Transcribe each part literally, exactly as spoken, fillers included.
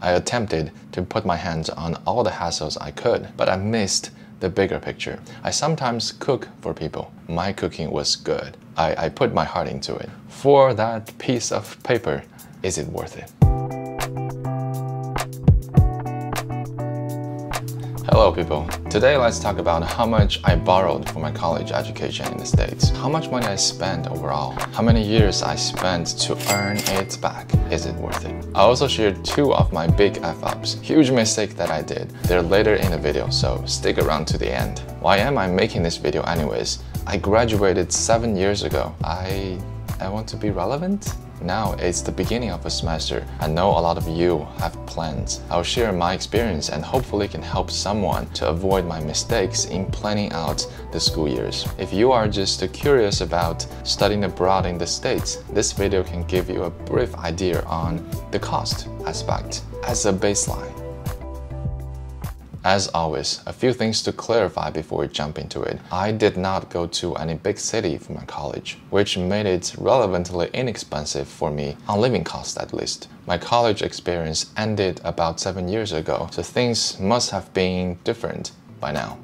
I attempted to put my hands on all the hassles I could, but I missed the bigger picture. I sometimes cook for people. My cooking was good. I, I put my heart into it. For that piece of paper, is it worth it? Hello people, today let's talk about how much I borrowed for my college education in the States, how much money I spent overall, how many years I spent to earn it back, is it worth it? I also shared two of my big F-ups, huge mistake that I did. They're later in the video, so stick around to the end. Why am I making this video anyways? I graduated seven years ago. I, I want to be relevant? Now it's the beginning of a semester. I know a lot of you have plans. I'll share my experience and hopefully can help someone to avoid my mistakes in planning out the school years. If you are just curious about studying abroad in the States, this video can give you a brief idea on the cost aspect as a baseline. As always, a few things to clarify before we jump into it. I did not go to any big city for my college, which made it relevantly inexpensive for me, on living costs at least. My college experience ended about seven years ago, so things must have been different by now.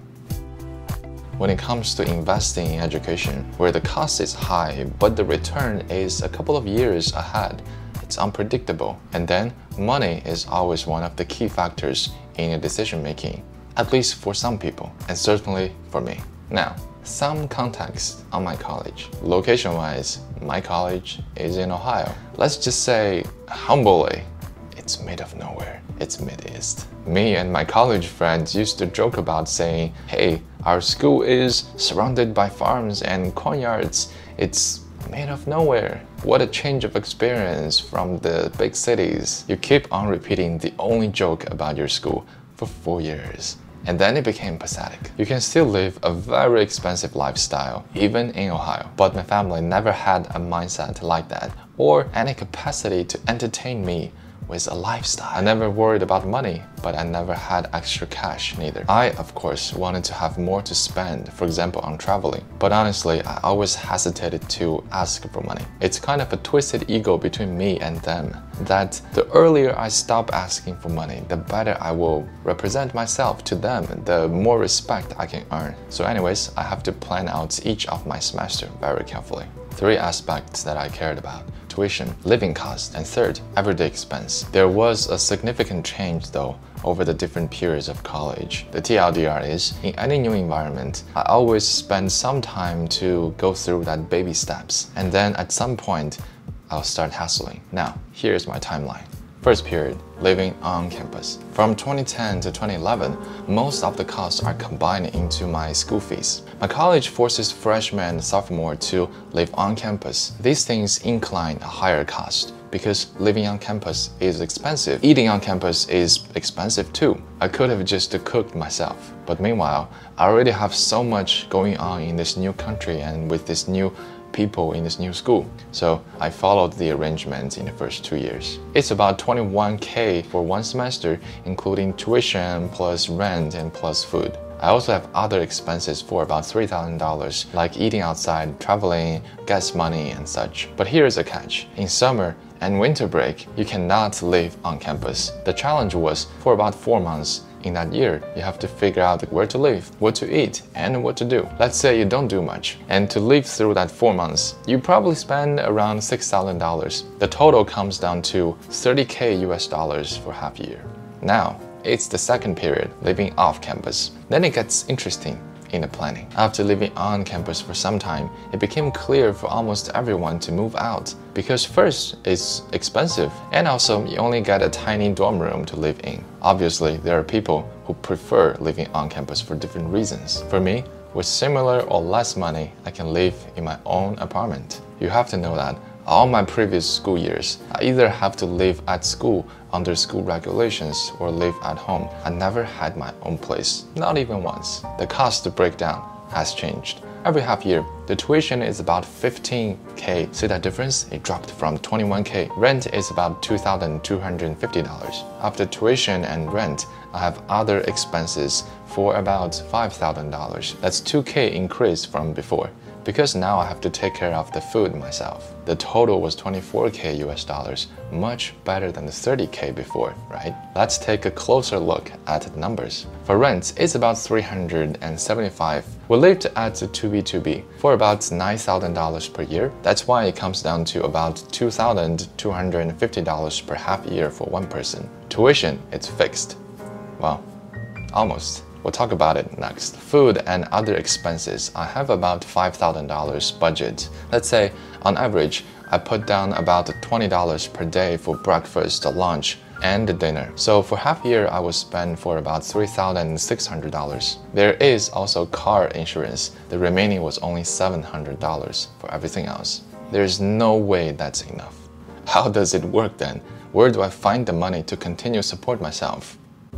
When it comes to investing in education, where the cost is high, but the return is a couple of years ahead, it's unpredictable. And then, money is always one of the key factors in your decision making, at least for some people, and certainly for me. Now, some context on my college. Location-wise, my college is in Ohio. Let's just say, humbly, it's mid of nowhere. It's Mid-East. Me and my college friends used to joke about saying, hey, our school is surrounded by farms and cornyards. It's made of nowhere. What a change of experience from the big cities. You keep on repeating the only joke about your school for four years. And then it became pathetic. You can still live a very expensive lifestyle, even in Ohio. But my family never had a mindset like that, or any capacity to entertain me with a lifestyle. I never worried about money, but I never had extra cash neither. I, of course, wanted to have more to spend, for example, on traveling. But honestly, I always hesitated to ask for money. It's kind of a twisted ego between me and them, that the earlier I stop asking for money, the better I will represent myself to them, the more respect I can earn. So anyways, I have to plan out each of my semester very carefully. Three aspects that I cared about: tuition, living cost, and third, everyday expense. There was a significant change though over the different periods of college. The T L D R is, in any new environment, I always spend some time to go through that baby steps, and then at some point, I'll start hustling. Now, here's my timeline. First period, living on campus. From twenty ten to twenty eleven, most of the costs are combined into my school fees. My college forces freshmen and sophomore to live on campus. These things incline a higher cost because living on campus is expensive. Eating on campus is expensive too. I could have just cooked myself. But meanwhile, I already have so much going on in this new country and with this new people in this new school. So I followed the arrangement in the first two years. It's about twenty-one K for one semester, including tuition plus rent and plus food. I also have other expenses for about three thousand dollars, like eating outside, traveling, gas money, and such. But here's a catch. In summer and winter break, you cannot live on campus. The challenge was, for about four months, in that year, you have to figure out where to live, what to eat, and what to do. Let's say you don't do much, and to live through that four months, you probably spend around six thousand dollars. The total comes down to thirty K U S dollars for half a year. Now, it's the second period, living off campus. Then it gets interesting in the planning. After living on campus for some time, it became clear for almost everyone to move out. Because first, it's expensive, and also you only get a tiny dorm room to live in. Obviously, there are people who prefer living on campus for different reasons. For me, with similar or less money, I can live in my own apartment. You have to know that all my previous school years, I either have to live at school under school regulations or live at home. I never had my own place, not even once. The cost to break down has changed. Every half year, the tuition is about fifteen K. See that difference? It dropped from twenty-one K. Rent is about two thousand two hundred fifty dollars. After tuition and rent, I have other expenses for about five thousand dollars. That's two K increase from before. because now I have to take care of the food myself. The total was twenty-four K U S dollars, much better than the thirty K before, right? Let's take a closer look at the numbers. For rent, it's about three hundred seventy-five. We lived at two B two B for about nine thousand dollars per year. That's why it comes down to about two thousand two hundred fifty dollars per half year for one person. Tuition, it's fixed. Well, almost. We'll talk about it next. Food and other expenses, I have about five thousand dollars budget. Let's say, on average, I put down about twenty dollars per day for breakfast, lunch, and dinner. So for half year, I will spend for about three thousand six hundred dollars. There is also car insurance. The remaining was only seven hundred dollars for everything else. There's no way that's enough. How does it work then? Where do I find the money to continue support myself?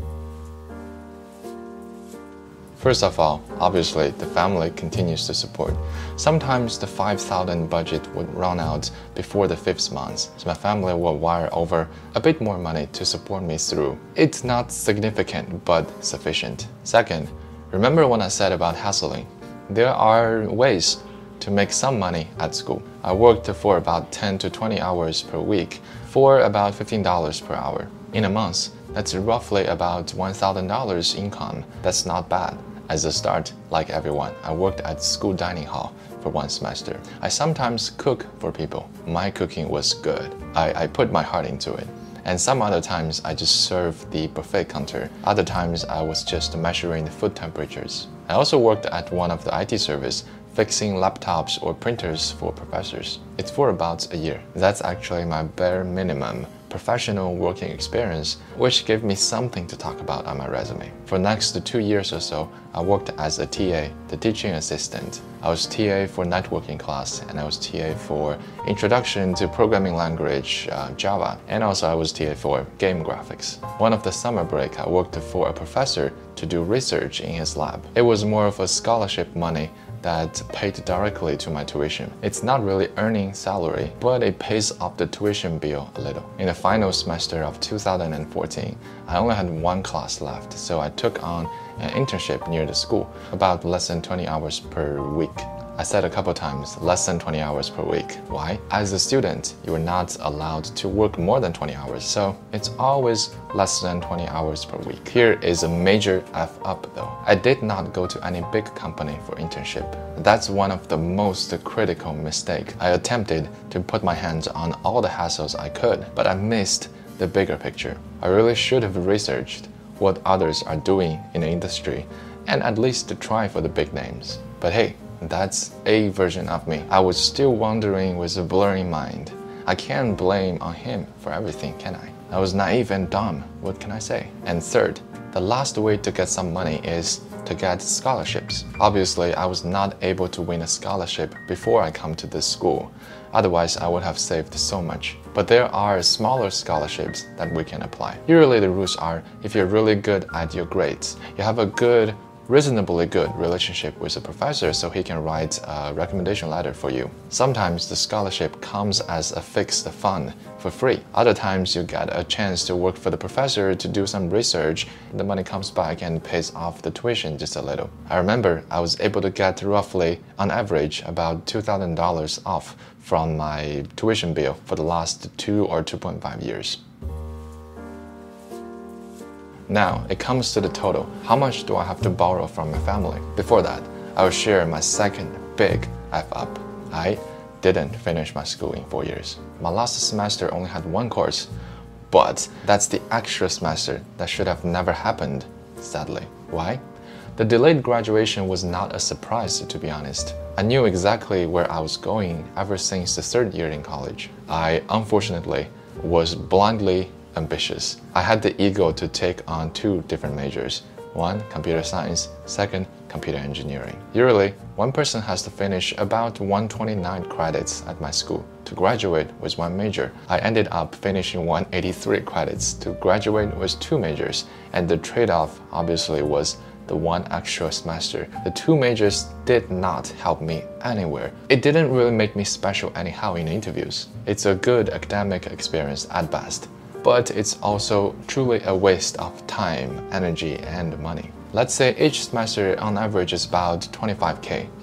First of all, obviously, the family continues to support. Sometimes the five thousand budget would run out before the fifth month, so my family will wire over a bit more money to support me through. It's not significant, but sufficient. Second, remember when I said about hustling? There are ways to make some money at school. I worked for about ten to twenty hours per week for about fifteen dollars per hour. In a month, that's roughly about one thousand dollars income. That's not bad. As a start, like everyone, I worked at school dining hall for one semester. I sometimes cook for people. My cooking was good. I, I put my heart into it. And some other times I just served the buffet counter. Other times I was just measuring the food temperatures. I also worked at one of the I T service, fixing laptops or printers for professors. It's for about a year. That's actually my bare minimum professional working experience, which gave me something to talk about on my resume. For the next two years or so, I worked as a T A, the teaching assistant. I was T A for networking class, and I was T A for Introduction to Programming Language, uh, Java, and also I was T A for game graphics. One of the summer break, I worked for a professor to do research in his lab. It was more of a scholarship money that paid directly to my tuition. It's not really earning salary, but it pays off the tuition bill a little. In the final semester of two thousand fourteen, I only had one class left, so I took on an internship near the school, about less than twenty hours per week. I said a couple times, less than twenty hours per week. Why? As a student, you are not allowed to work more than twenty hours, so it's always less than twenty hours per week. Here is a major F up though. I did not go to any big company for internship. That's one of the most critical mistakes. I attempted to put my hands on all the hassles I could, but I missed the bigger picture. I really should have researched what others are doing in the industry and at least to try for the big names. But hey, that's a version of me. I was still wandering with a blurry mind. I can't blame on him for everything, can I? I was naive and dumb, what can I say? And third, the last way to get some money is to get scholarships. Obviously, I was not able to win a scholarship before I come to this school. Otherwise, I would have saved so much. But there are smaller scholarships that we can apply. Usually the rules are, if you're really good at your grades, you have a good reasonably good relationship with a professor so he can write a recommendation letter for you. Sometimes the scholarship comes as a fixed fund for free. Other times you get a chance to work for the professor to do some research. The money comes back and pays off the tuition just a little. I remember I was able to get roughly, on average, about two thousand dollars off from my tuition bill for the last two or two point five years. Now, it comes to the total. How much do I have to borrow from my family? Before that, I will share my second big F up. I didn't finish my school in four years. My last semester only had one course, but that's the extra semester that should have never happened, sadly. Why? The delayed graduation was not a surprise, to be honest. I knew exactly where I was going ever since the third year in college. I, unfortunately, was blindly ambitious. I had the ego to take on two different majors. One, computer science, second, computer engineering. Usually, one person has to finish about one hundred twenty-nine credits at my school to graduate with one major. I ended up finishing one hundred eighty-three credits to graduate with two majors, and the trade-off obviously was the one extra semester. The two majors did not help me anywhere. It didn't really make me special anyhow in interviews. It's a good academic experience at best, but it's also truly a waste of time, energy, and money. Let's say each semester on average is about twenty-five K.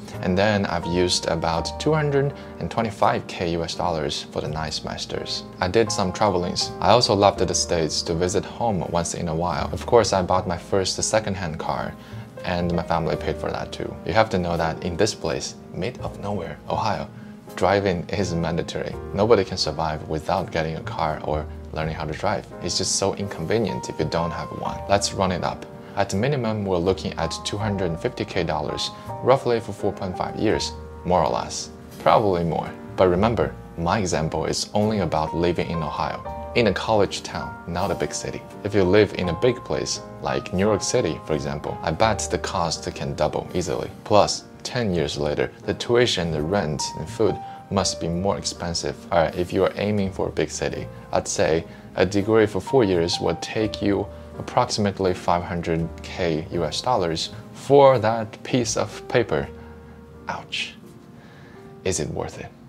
And then I've used about two hundred twenty-five K U S dollars for the nine semesters. I did some travelings. I also left the States to visit home once in a while. Of course, I bought my first second-hand car, and my family paid for that too. You have to know that in this place, mid of nowhere, Ohio, driving is mandatory. Nobody can survive without getting a car or learning how to drive. It's just so inconvenient if you don't have one. Let's run it up. At minimum, we're looking at two hundred fifty K dollars, roughly for four point five years, more or less. Probably more. But remember, my example is only about living in Ohio, in a college town, not a big city. If you live in a big place, like New York City, for example, I bet the cost can double easily. Plus, ten years later, the tuition, the rent, and food must be more expensive. Alright, if you are aiming for a big city, I'd say a degree for four years would take you approximately five hundred K U S dollars for that piece of paper. Ouch. Is it worth it?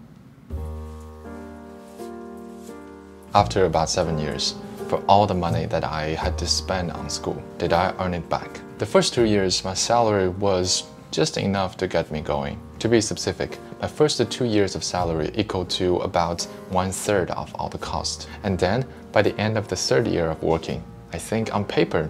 After about seven years, for all the money that I had to spend on school, did I earn it back? The first two years, my salary was just enough to get me going. To be specific, my first two years of salary equal to about one third of all the cost. And then, by the end of the third year of working, I think on paper,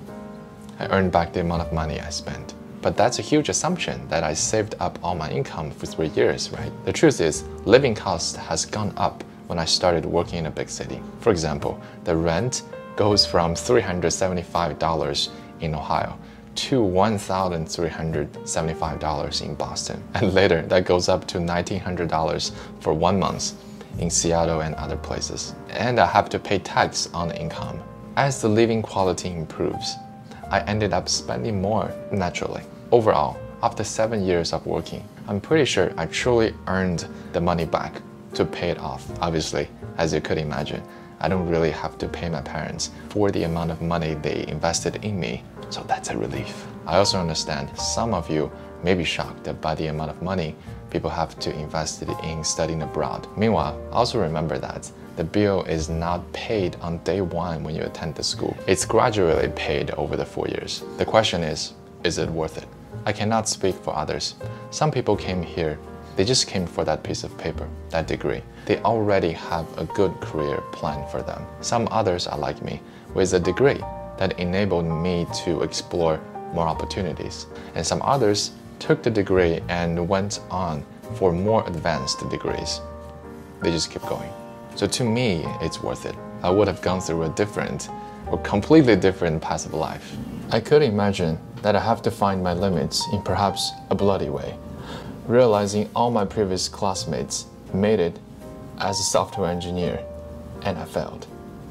I earned back the amount of money I spent. But that's a huge assumption that I saved up all my income for three years, right? The truth is, living cost has gone up when I started working in a big city. For example, the rent goes from three hundred seventy-five dollars in Ohio to one thousand three hundred seventy-five dollars in Boston. And later, that goes up to nineteen hundred dollars for one month in Seattle and other places. And I have to pay tax on the income. As the living quality improves, I ended up spending more naturally. Overall, after seven years of working, I'm pretty sure I truly earned the money back to pay it off. Obviously, as you could imagine, I don't really have to pay my parents for the amount of money they invested in me, so that's a relief. I also understand some of you may be shocked by the amount of money people have to invest in studying abroad. Meanwhile, also remember that the bill is not paid on day one when you attend the school. It's gradually paid over the four years. The question is, is it worth it? I cannot speak for others. Some people came here, they just came for that piece of paper, that degree. They already have a good career plan for them. Some others are like me, with a degree that enabled me to explore more opportunities. And some others took the degree and went on for more advanced degrees. They just keep going. So to me, it's worth it. I would have gone through a different or completely different path of life. I could imagine that I have to find my limits in perhaps a bloody way, realizing all my previous classmates made it as a software engineer and I failed.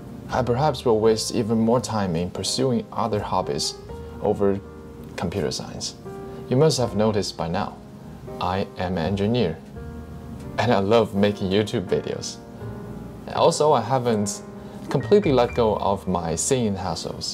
I perhaps will waste even more time in pursuing other hobbies over computer science. You must have noticed by now, I am an engineer and I love making YouTube videos. Also, I haven't completely let go of my singing hassles.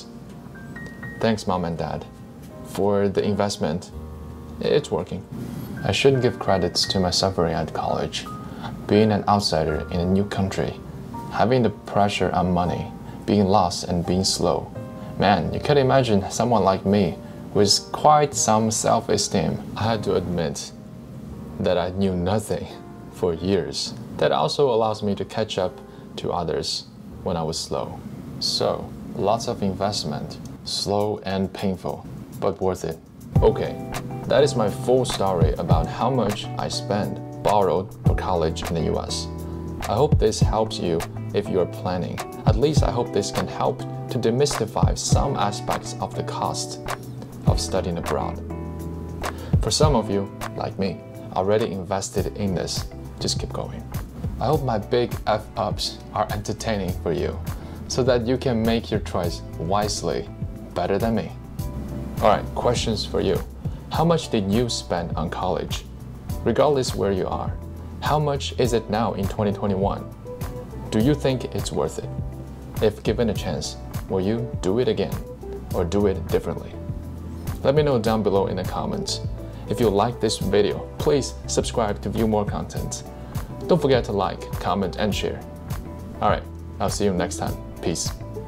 Thanks, Mom and Dad, for the investment. It's working. I should give credits to my suffering at college. Being an outsider in a new country, having the pressure on money, being lost and being slow. Man, you can imagine someone like me with quite some self-esteem. I had to admit that I knew nothing for years. That also allows me to catch up to others when I was slow. So, lots of investment, slow and painful, but worth it. Okay, that is my full story about how much I spent, borrowed for college in the U S. I hope this helps you if you are planning. At least I hope this can help to demystify some aspects of the cost of studying abroad. For some of you, like me, already invested in this, just keep going. I hope my big F-ups are entertaining for you, so that you can make your choice wisely, better than me. Alright, questions for you. How much did you spend on college? Regardless where you are, how much is it now in twenty twenty-one? Do you think it's worth it? If given a chance, will you do it again or do it differently? Let me know down below in the comments. If you like this video, please subscribe to view more content. Don't forget to like, comment, and share. Alright, I'll see you next time. Peace.